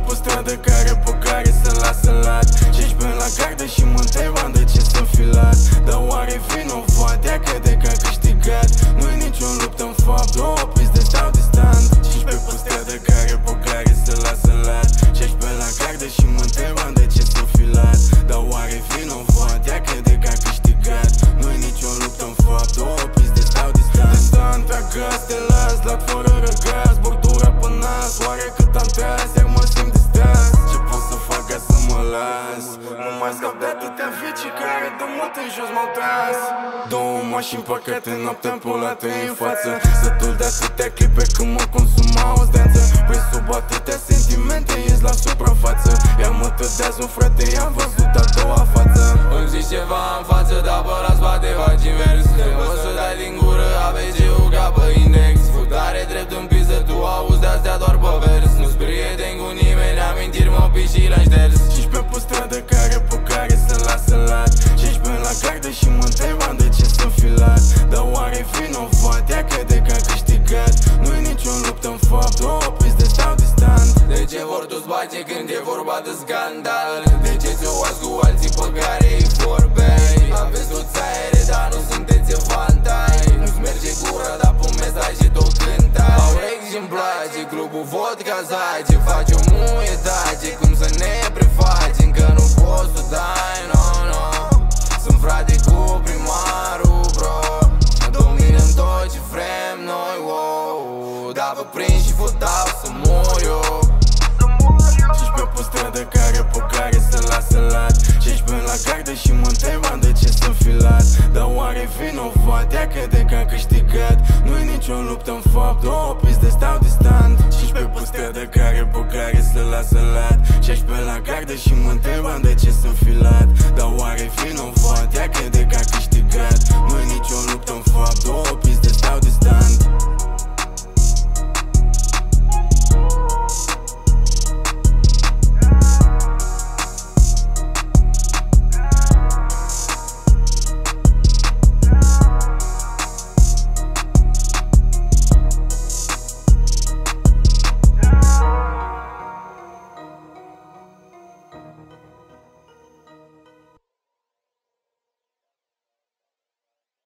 pe stradă care pe care se lasă lat 15 la gardă și mă întrebam de ce sunt filat. Dar oare vinovat? Ea crede că a câștigat. Nu-i nicio luptă în fapt, două piste stau distant 15 pe stradă care pe care se lasă lat 16 la gardă și mă întrebam de ce sunt filat. Dar oare vinovat? Ea crede că a câștigat. Nu-i nicio luptă în fapt, două piste stau distant Tragaz, te las, lat fără răgaz, bordura pe nas. Oare cât am tras, iar mă simt distras. Ce pot să fac ca să mă las? Nu mai scap de atâtea vicii care de mult în jos m-au tras. Două mașini păcate noaptea împolate în față. Sătul de atâtea clipe când mă consuma o zdeanță. Păi sub atâtea sentimente ies la suprafață. Iar mă tădează un frate, i-am văzut a doua față. Îmi zici ceva în față, dar pe la spate faci invers. O să dai din gură, ABG-ul ca pe index. Futare drept în piză, tu auzi de-astea doar pe vers. Nu-ți prieten cu nimeni, amintiri mă piși și le-am șters 15 pe stradă care pe care se lasă lat 16 la gardă și mă întrebam de ce sunt filat. Dar oare vinovat? Ea crede că a câștigat. Nu-i nicio luptă în fapt, două piste stau distant De ce vor toți bace când e vorba de scandal? De ce ți-o oazi cu alții pe care îi vorbei? Aveți toți aere, dar nu sunteți evantai. Nu-ți merge gura, dar pe mesaje tot cântai. Au ex și-mi place, clubul vodka zace. Faci o muie tace, cum să ne prefaci? Încă nu poți să dai, no, no. Sunt frate cu primarul, bro. Dominăm tot ce vrem noi, wow. Dar vă prind și vă dau să mor eu 15 pe stradă care pe care se lasă lat 16 la gardă și mă întrebam de ce sunt filat. Dar oare vinovat? Ea crede că a câștigat. Nu-i nicio luptă în fapt, două piste stau distant 15 pe stradă care pe care se lasă lat 16 la gardă și mă întrebam de ce sunt filat. Dar oare